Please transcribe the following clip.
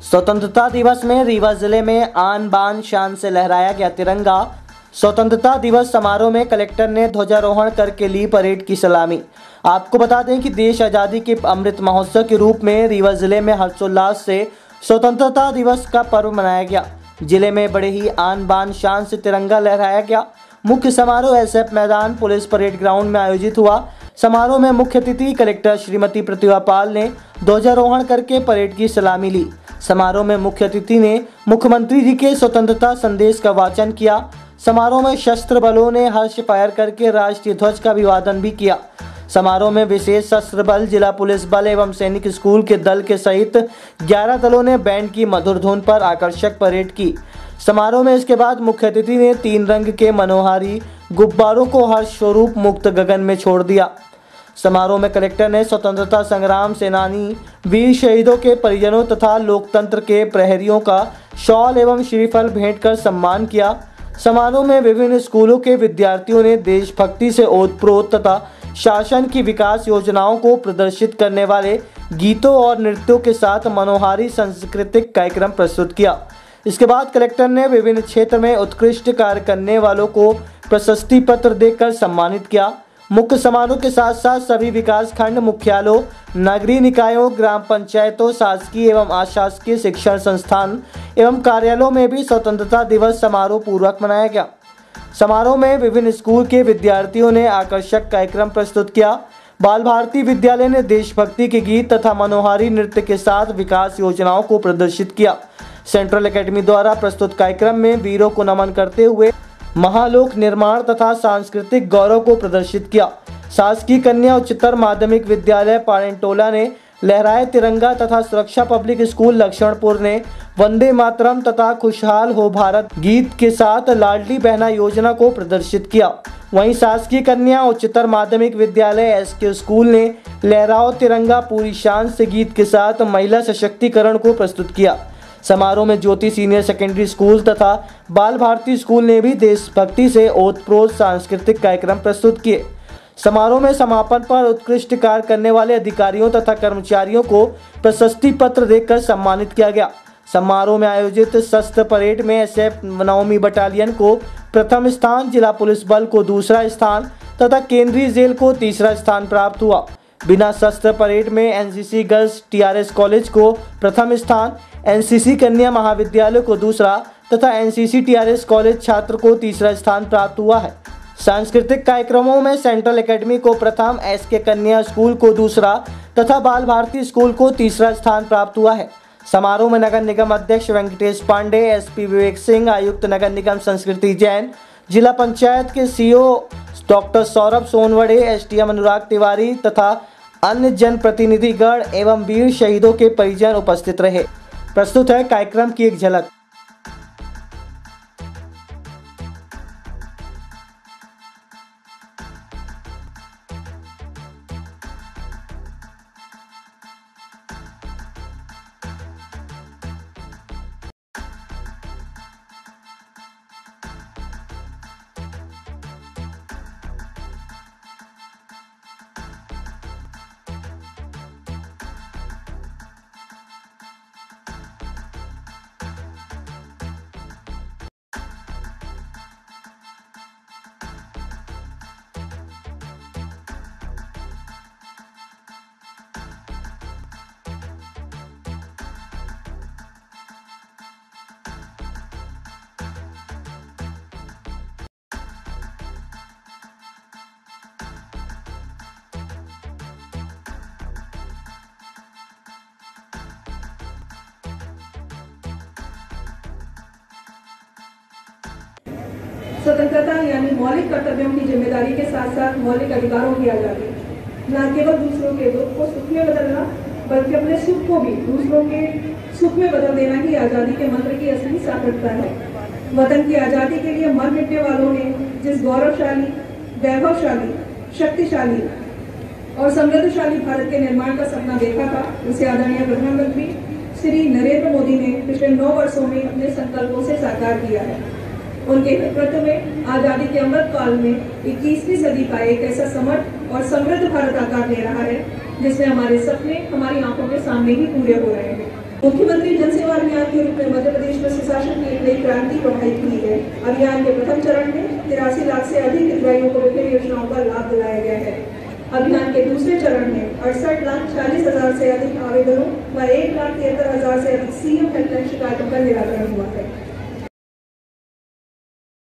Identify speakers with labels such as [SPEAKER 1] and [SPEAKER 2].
[SPEAKER 1] स्वतंत्रता दिवस में रीवा जिले में आन बान शान से लहराया गया तिरंगा। स्वतंत्रता दिवस समारोह में कलेक्टर ने ध्वजारोहण करके ली परेड की सलामी। आपको बता दें कि देश आज़ादी के अमृत महोत्सव के रूप में रीवा जिले में हर्षोल्लास से स्वतंत्रता दिवस का पर्व मनाया गया। जिले में बड़े ही आन बान शान से तिरंगा लहराया गया। मुख्य समारोह एसएफ मैदान पुलिस परेड ग्राउंड में आयोजित हुआ। समारोह में मुख्य अतिथि कलेक्टर श्रीमती प्रतिभा पाल ने ध्वजारोहण करके परेड की सलामी ली। समारोह में मुख्य अतिथि ने मुख्यमंत्री जी के स्वतंत्रता संदेश का वाचन किया। समारोह में शस्त्र बलों ने हर्ष फायर करके राष्ट्रीय ध्वज का अभिवादन भी किया। समारोह में विशेष सशस्त्र बल, जिला पुलिस बल एवं सैनिक स्कूल के दल के सहित 11 दलों ने बैंड की मधुर धुन पर आकर्षक परेड की। समारोह में इसके बाद मुख्य अतिथि ने 3 रंग के मनोहारी गुब्बारों को हर्ष स्वरूप मुक्त गगन में छोड़ दिया। समारोह में कलेक्टर ने स्वतंत्रता संग्राम सेनानी, वीर शहीदों के परिजनों तथा लोकतंत्र के प्रहरियों का शॉल एवं श्रीफल भेंट कर सम्मान किया। समारोह में विभिन्न स्कूलों के विद्यार्थियों ने देशभक्ति से ओतप्रोत तथा शासन की विकास योजनाओं को प्रदर्शित करने वाले गीतों और नृत्यों के साथ मनोहारी सांस्कृतिक कार्यक्रम प्रस्तुत किया। इसके बाद कलेक्टर ने विभिन्न क्षेत्र में उत्कृष्ट कार्य करने वालों को प्रशस्ति पत्र देकर सम्मानित किया। मुख्य समारोह के साथ साथ सभी विकास खंड मुख्यालयों, नगरीय निकायों, ग्राम पंचायतों, शासकीय एवं अशासकीय शिक्षण संस्थान एवं कार्यालयों में भी स्वतंत्रता दिवस समारोह पूर्वक मनाया गया। समारोह में विभिन्न स्कूल के विद्यार्थियों ने आकर्षक कार्यक्रम प्रस्तुत किया। बाल भारती विद्यालय ने देशभक्ति के गीत तथा मनोहारी नृत्य के साथ विकास योजनाओं को प्रदर्शित किया। सेंट्रल एकेडमी द्वारा प्रस्तुत कार्यक्रम में वीरों को नमन करते हुए महालोक निर्माण तथा सांस्कृतिक गौरव को प्रदर्शित किया। शासकीय कन्या उच्चतर माध्यमिक विद्यालय पाड़ेटोला ने लहराए तिरंगा तथा सुरक्षा पब्लिक स्कूल लक्ष्मणपुर ने वंदे मातरम तथा खुशहाल हो भारत गीत के साथ लाडली बहना योजना को प्रदर्शित किया। वहीं शासकीय कन्या उच्चतर माध्यमिक विद्यालय एसके स्कूल ने लहराओ तिरंगा पूरी शान से गीत के साथ महिला सशक्तिकरण को प्रस्तुत किया। समारोह में ज्योति सीनियर सेकेंडरी स्कूल तथा बाल भारती स्कूल ने भी देशभक्ति से ओतप्रोत सांस्कृतिक कार्यक्रम प्रस्तुत किए। समारोह में समापन पर उत्कृष्ट कार्य करने वाले अधिकारियों तथा कर्मचारियों को प्रशस्ति पत्र देकर सम्मानित किया गया। समारोह में आयोजित शस्त्र परेड में एसएफ 9वीं बटालियन को प्रथम स्थान, जिला पुलिस बल को दूसरा स्थान तथा केंद्रीय जेल को तीसरा स्थान प्राप्त हुआ। बिना शस्त्र परेड में एनसीसी गर्ल्स टीआरएस कॉलेज को प्रथम स्थान, एनसीसी कन्या महाविद्यालय को दूसरा तथा एनसीसी टीआरएस कॉलेज छात्र को तीसरा स्थान प्राप्त हुआ है। सांस्कृतिक कार्यक्रमों में सेंट्रल एकेडमी को प्रथम, एसके कन्या स्कूल को दूसरा तथा बाल भारती स्कूल को तीसरा स्थान प्राप्त हुआ है। समारोह में नगर निगम अध्यक्ष वेंकटेश पांडे, एसपी विवेक सिंह, आयुक्त नगर निगम संस्कृति जैन, जिला पंचायत के CEO doctor Saurabh Sonwade, SDM Anurag Tiwari तथा अन्य जनप्रतिनिधिगण एवं वीर शहीदों के परिजन उपस्थित रहे। प्रस्तुत है कार्यक्रम की एक झलक।
[SPEAKER 2] स्वतंत्रता यानी मौलिक कर्तव्यों की जिम्मेदारी के साथ साथ मौलिक अधिकारों की आजादी। न केवल दूसरों के दुख को सुख में बदलना, बल्कि अपने सुख को भी दूसरों के सुख में बदल देना ही आजादी के मंत्र की असली सार्थकता है। वतन की आजादी के लिए मर मिटने वालों ने जिस गौरवशाली, वैभवशाली, शक्तिशाली और समृद्धशाली भारत के निर्माण का सपना देखा था, उसे आदरणीय प्रधानमंत्री श्री नरेंद्र मोदी ने पिछले 9 वर्षों में अपने संकल्पों से साकार किया है। उनके नेतृत्व में आजादी के अमृत काल में 21वीं सदी का एक ऐसा समर्थ और समृद्ध भारत आकार ले रहा है जिसमें हमारे सपने हमारी आंखों के सामने ही पूरे हो रहे हैं। मुख्यमंत्री जनसेवा अभियान के रूप में मध्य प्रदेश में सुशासन की एक नई क्रांति प्रवाहित हुई है। अभियान के प्रथम चरण में 83 लाख से अधिक हितग्राहियों को विभिन्न योजनाओं का लाभ दिलाया गया है। अभियान के दूसरे चरण में 68,40,000 से अधिक आवेदनों व 1,73,000 से अधिक सीएम हेल्पलाइन शिकायतों का निराकरण हुआ है।